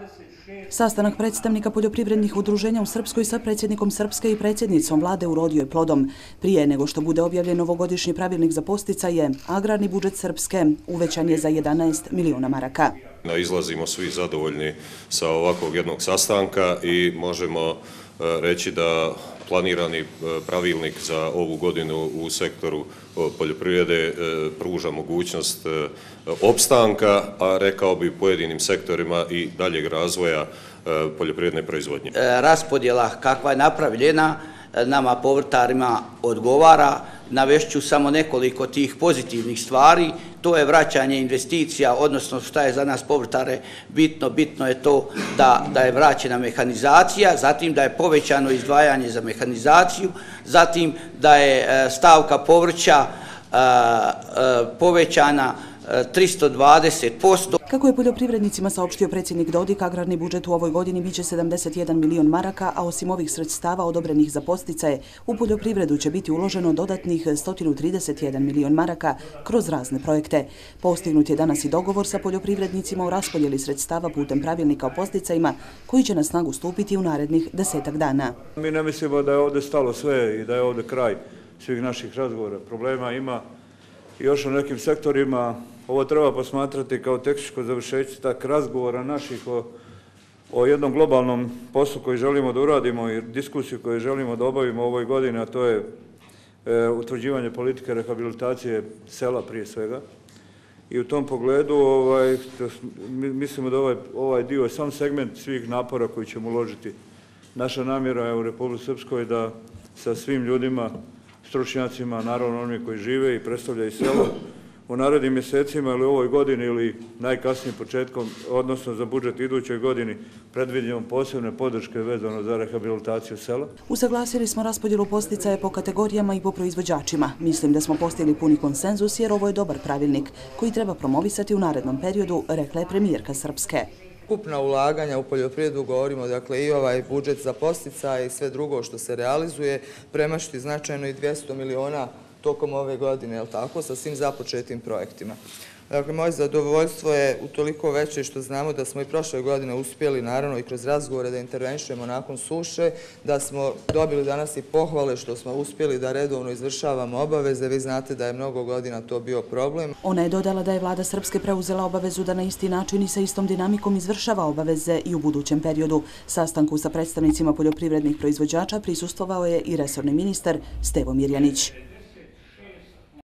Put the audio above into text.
Sastanak predstavnika poljoprivrednih udruženja u Srpskoj sa predsjednikom Srpske i predsjednicom vlade urodio je plodom. Prije nego što bude objavljen novogodišnji pravilnik za podsticaje, agrarni budžet Srpske uvećan je za 11 miliona maraka. Izlazimo svi zadovoljni sa ovakvog jednog sastanka i možemo reći da planirani pravilnik za ovu godinu u sektoru poljoprivrede pruža mogućnost opstanka, a rekao bi pojedinim sektorima i daljeg razvoja poljoprivredne proizvodnje. Raspodjela kakva je napravljena nama povrtarima odgovara. Navešću samo nekoliko tih pozitivnih stvari. To je vraćanje investicija, odnosno šta je za nas povrtare bitno. Bitno je to da je vraćena mehanizacija, zatim da je povećano izdvajanje za mehanizaciju, zatim da je stavka povrća povećana 320%. Kako je poljoprivrednicima saopštio predsjednik Dodik, agrarni budžet u ovoj godini biće 71 milion maraka, a osim ovih sredstava odobrenih za podsticaje, u poljoprivredu će biti uloženo dodatnih 131 milion maraka kroz razne projekte. Postignut je danas i dogovor sa poljoprivrednicima o raspodjeli sredstava putem pravilnika o podsticajima, koji će na snagu stupiti u narednih 10 dana. Mi ne mislimo da je ovdje stalo sve i da je ovdje kraj svih naših razgovora. Problema ima i još u nekim sektorima. Ovo treba posmatrati kao tehničko završeće tak razgovora naših o jednom globalnom poslu koji želimo da uradimo i diskusiju koju želimo da obavimo u ovoj godini, a to je utvrđivanje politike rehabilitacije sela prije svega. I u tom pogledu mislimo da ovaj dio je sam segment svih napora koji ćemo uložiti. Naša namjera je u Republici Srpskoj da sa svim ljudima, stručnjacima, naravno oni koji žive i predstavljaju selo, u narednim mjesecima ili u ovoj godini ili najkasnije početkom, odnosno za budžet idućoj godini, predvidimo posebne podrške vezano za rehabilitaciju sela. Usaglasili smo raspodjelu podsticaja po kategorijama i po proizvođačima. Mislim da smo postigli puni konsenzus jer ovo je dobar pravilnik koji treba promovisati u narednom periodu, rekla je premijerka Srpske. Ukupna ulaganja u poljoprivredu, govorimo dakle i ovaj budžet za podsticaje i sve drugo što se realizuje, premašiti značajno i 200 miliona tokom ove godine, je li tako, sa svim započetim projektima. Dakle, moje zadovoljstvo je utoliko veće što znamo da smo i prošle godine uspjeli, naravno i kroz razgovore, da intervenšujemo nakon suše, da smo dobili danas i pohvale što smo uspjeli da redovno izvršavamo obaveze. Vi znate da je mnogo godina to bio problem. Ona je dodala da je vlada Srpske preuzela obavezu da na isti način i sa istom dinamikom izvršava obaveze i u budućem periodu. Sastanku sa predstavnicima poljoprivrednih proizvođača prisustvovao je i resorni ministar Stevo Mirjanić.